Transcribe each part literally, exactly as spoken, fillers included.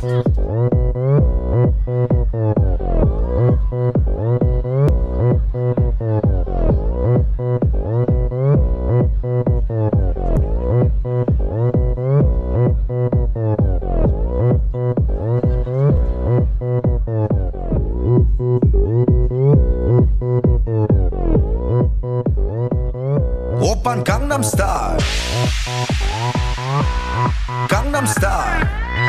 오빤 강남스타일 강남스타일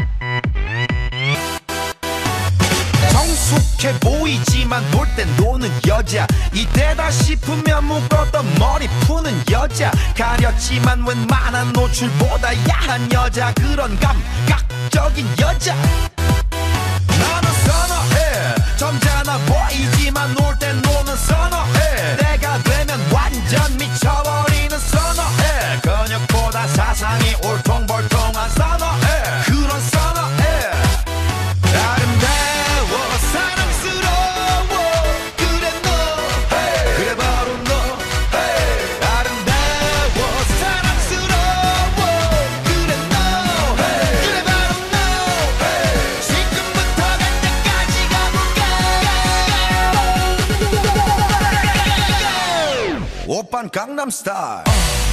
성숙해 보이지만 놀 땐 노는 여자 이때다 싶으면 묶었던 머리 푸는 여자 가렸지만 웬만한 노출보다 야한 여자 그런 감각적인 여자 나는 선어해 점잖아 보이지만 놀 땐 노는 선어해 내가 되면 완전 미쳐버리는 선어해 근육보다 사상이 울퉁불퉁한 선어해 그런 선어해 아름다워 사랑스러워 그래 너 hey. 그래 바로 너 hey. 아름다워 사랑스러워 그래 너 hey. 그래 바로 너 hey. 지금부터 갈 때까지 가볼까 오빤 강남스타일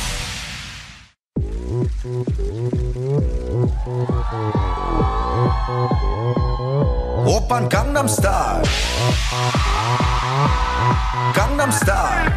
오빤 강남스타일 강남스타일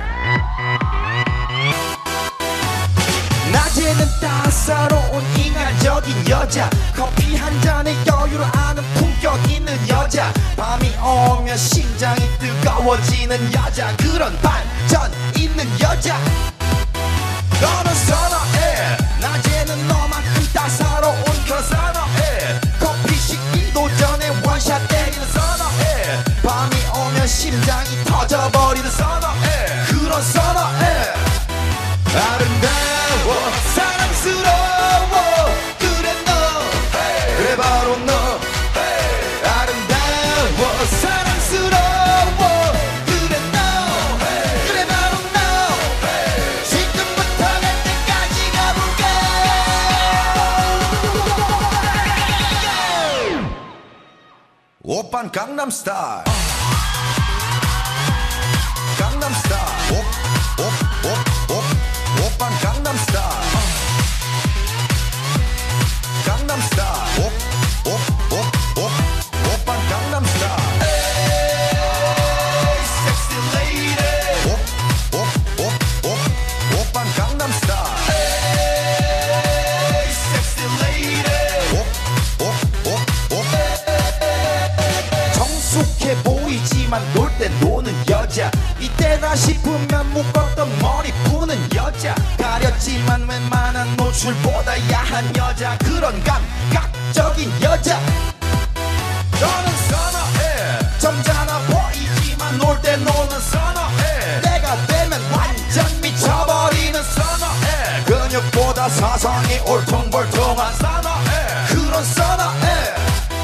낮에는 따사로운 인간적인 여자 커피 한 잔에 여유를 아는 품격 있는 여자 밤이 오면 심장이 뜨거워지는 여자 그런 반전 있는 여자 너는 선어해 낮에는 너만큼 따사로운 그런 선어해 커피 식기도 전에 원샷 때리는 선어해 밤이 오면 심장이 터져버리는 선어해 그런 선어해 아름다워 사랑스러워 그래 너 hey. 그래 바로 너 hey. 아름다워 사랑스러워 그래 너 hey. 그래 바로 너 hey. 지금부터 갈 때까지 가볼까 오빤 강남스타일 강남스타일 오, 오, 오, 오, 오빤 강남스타일 강남스타일 오, 오, 오, 오, 오빤 강남스타일 에이 섹시 레이디 오, 오, 오, 오, 오빤 강남스타일 에이 섹시 레이디 오, 오, 오, 오 성숙해 보이지만 놀 때 노는 여자 이때다 싶으면 묶었던 머리 푸는 여자 가렸지만 웬만한 노출보다 야한 여자 그런 감각적인 여자 너는 선어해 점잖아 보이지만 놀 때 노는 선어해 내가 되면 완전 미쳐버리는 선어해 근육보다 사상이 울퉁불퉁한 선어해 그런 선어해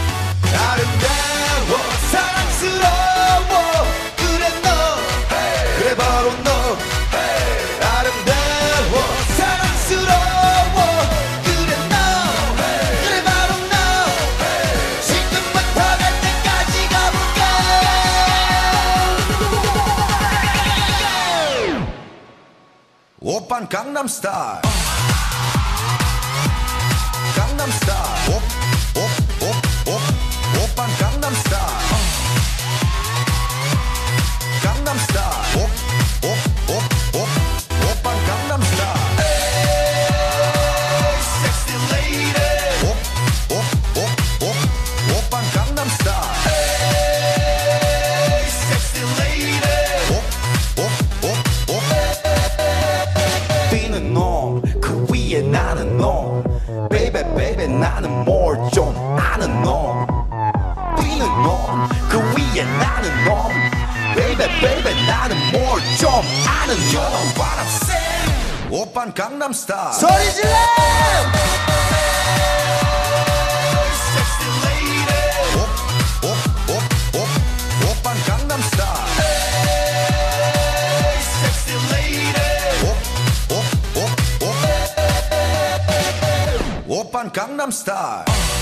아름다워 사랑스러워 그래 너 hey. 그래 바로 너 hey. 아름다워 사랑스러워 그래 너 hey. 그래 바로 너 hey. 지금부터 갈 때까지 가볼까 오빤 강남스타일 강남스타일 오, 오, 오, 오, 오빤 강남스타일 강남스타일 오, 오, 오, 오, 오빤 강남스타일 에이 섹시 레이디 오, 오, 오, 오, 오빤 강남스타일 에이 섹시 레이디 오, 오, 오, 오 뛰는 놈그 위에 나는 놈 베이베 베이베 나는 뭘 좀 아는 놈 뛰는 놈그 위에 나는 놈 베이베 베이베 나는 뭘 좀 아는 You know what I'm saying 오빤 강남스타일 소리 질러 Sexy lady 오, 오, 오, 오, 오빤 강남스타일 Sexy lady 오, 오, 오, 오 오빤 강남스타일